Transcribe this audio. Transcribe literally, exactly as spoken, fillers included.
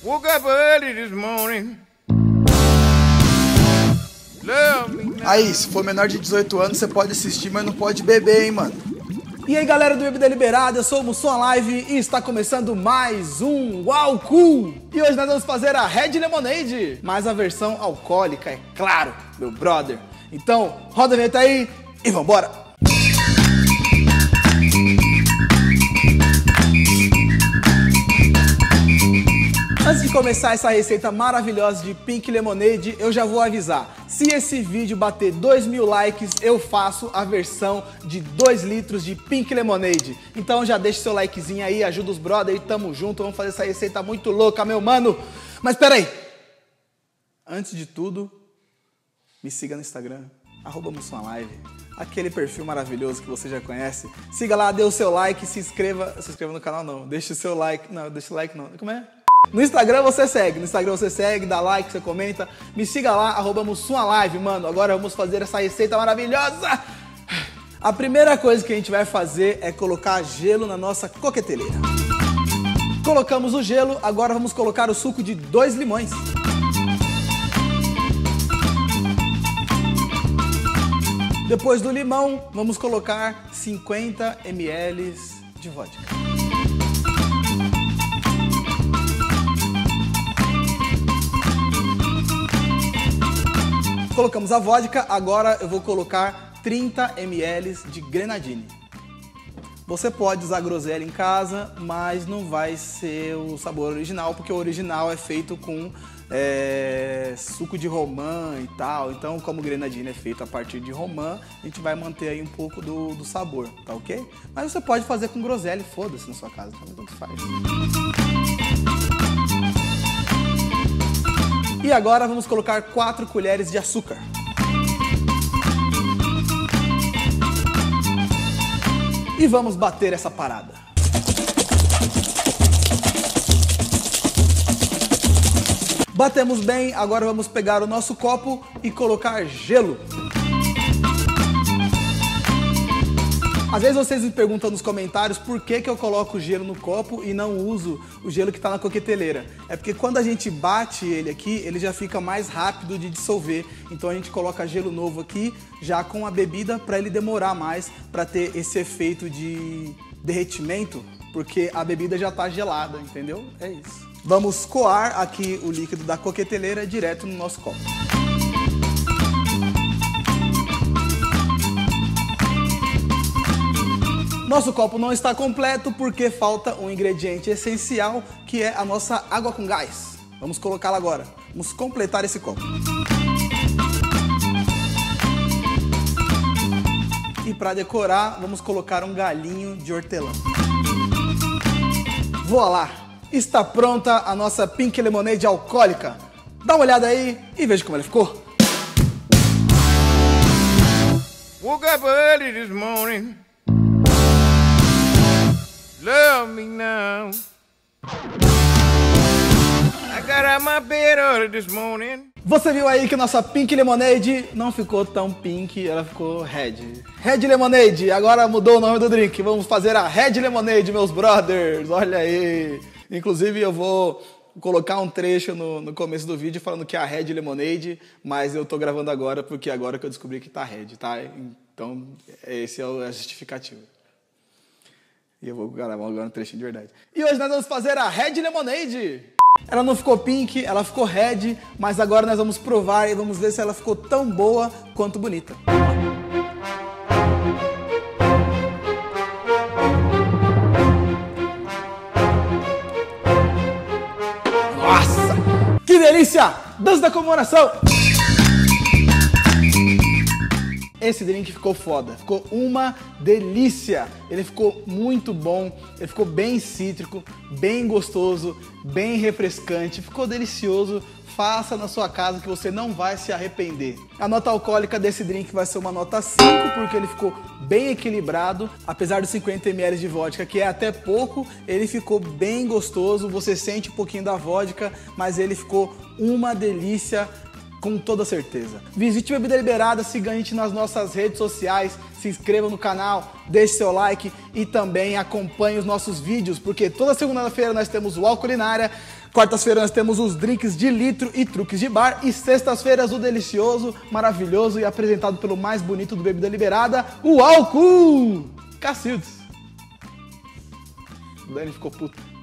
Woke up early this morning. Aí, se for menor de dezoito anos, você pode assistir, mas não pode beber, hein, mano. E aí, galera do Bebida Liberada, eu sou o Mussum Live e está começando mais um Uau Cool. E hoje nós vamos fazer a Red Lemonade, mas a versão alcoólica, é claro, meu brother. Então, roda a vinheta aí e vambora. Antes de começar essa receita maravilhosa de Pink Lemonade, eu já vou avisar. Se esse vídeo bater dois mil likes, eu faço a versão de dois litros de Pink Lemonade. Então já deixa seu likezinho aí, ajuda os brothers, tamo junto, vamos fazer essa receita muito louca, meu mano. Mas pera aí, antes de tudo, me siga no Instagram, arroba MussunLive, aquele perfil maravilhoso que você já conhece. Siga lá, dê o seu like, se inscreva, se inscreva no canal não, deixa o seu like, não, deixa o like não, como é? No Instagram você segue, no Instagram você segue, dá like, você comenta. Me siga lá, arroba MussunLive, mano. Agora vamos fazer essa receita maravilhosa. A primeira coisa que a gente vai fazer é colocar gelo na nossa coqueteleira. Colocamos o gelo, agora vamos colocar o suco de dois limões. Depois do limão, vamos colocar cinquenta mililitros de vodka. Colocamos a vodka, agora eu vou colocar trinta mililitros de grenadine. Você pode usar groselha em casa, mas não vai ser o sabor original, porque o original é feito com é, suco de romã e tal. Então, como o grenadine é feito a partir de romã, a gente vai manter aí um pouco do, do sabor, tá ok? Mas você pode fazer com groselha e foda-se na sua casa, então tanto faz. E agora vamos colocar quatro colheres de açúcar. E vamos bater essa parada. Batemos bem, agora vamos pegar o nosso copo e colocar gelo. Às vezes vocês me perguntam nos comentários por que que eu coloco o gelo no copo e não uso o gelo que está na coqueteleira. É porque quando a gente bate ele aqui, ele já fica mais rápido de dissolver. Então a gente coloca gelo novo aqui, já com a bebida, para ele demorar mais, para ter esse efeito de derretimento, porque a bebida já está gelada, entendeu? É isso. Vamos coar aqui o líquido da coqueteleira direto no nosso copo. Nosso copo não está completo porque falta um ingrediente essencial, que é a nossa água com gás. Vamos colocá-la agora. Vamos completar esse copo. E para decorar, vamos colocar um galinho de hortelã. Voilá! Está pronta a nossa Pink Lemonade alcoólica. Dá uma olhada aí e veja como ela ficou. Woke up early this morning. Love me now. I got out my bed early this morning. Você viu aí que nossa Pink Lemonade não ficou tão pink, ela ficou red. Red Lemonade, agora mudou o nome do drink. Vamos fazer a Red Lemonade, meus brothers. Olha aí. Inclusive eu vou colocar um trecho no, no começo do vídeo falando que é a Red Lemonade, mas eu tô gravando agora porque agora que eu descobri que tá red, tá? Então esse é a justificativa. E eu vou gravar agora um trechinho de verdade. E hoje nós vamos fazer a Red Lemonade. Ela não ficou pink, ela ficou red, mas agora nós vamos provar e vamos ver se ela ficou tão boa quanto bonita. Nossa! Que delícia! Dança da comemoração! Esse drink ficou foda, ficou uma delícia. Ele ficou muito bom, ele ficou bem cítrico, bem gostoso, bem refrescante, ficou delicioso. Faça na sua casa que você não vai se arrepender. A nota alcoólica desse drink vai ser uma nota cinco, porque ele ficou bem equilibrado. Apesar dos cinquenta mililitros de vodka, que é até pouco, ele ficou bem gostoso. Você sente um pouquinho da vodka, mas ele ficou uma delícia. Com toda certeza. Visite Bebida Liberada, siga a gente nas nossas redes sociais, se inscreva no canal, deixe seu like e também acompanhe os nossos vídeos, porque toda segunda-feira nós temos o All Culinária, quartas-feiras nós temos os drinks de litro e truques de bar, e sextas-feiras o delicioso, maravilhoso e apresentado pelo mais bonito do Bebida Liberada, o álcool! Cacildes. O Dani ficou puto.